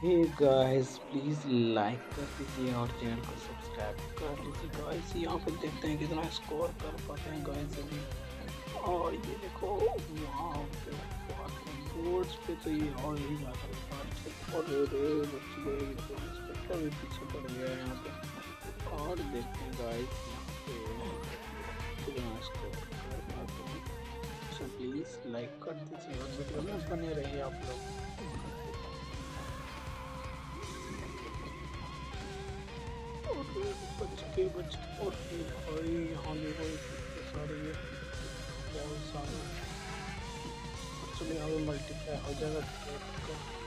Hey guys please like कर दीजिए और चैनल को सब्सक्राइब कर लीजिए गाइस। यहाँ पे देखते हैं कितना स्कोर कर पाते हैं गाइस अभी। और ये देखो वहाँ पे बोर्ड्स पे तो ये और ही ज़्यादा फास्ट है। और रे बच गए, इंस्पेक्टर भी पीछे पड़ गया है यहाँ पे। और देखते हैं गाइस यहाँ पे कितना स्कोर कर पाते हैं। सो प्लीज़ लाइक कर दीजिए और वीडियो में बने रहिए आप लोग। और बच के और ये भाई यहाँ देखो कितने सारे ये बहुत सारे। चलो यहाँ पे मल्टीप्लाई हो जाएगा।